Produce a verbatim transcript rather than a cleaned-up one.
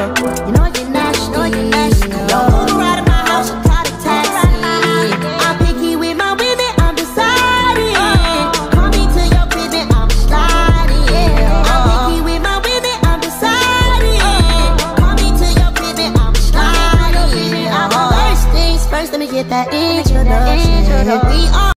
You know you're nasty. Don't move out of my house, you call a taxi. I'm picky with my women, I'm deciding. Call me to your crib, I'm sliding. I'm picky with my women, I'm deciding. Call me to your crib, I'm sliding. First things first, let me get that introduction. We are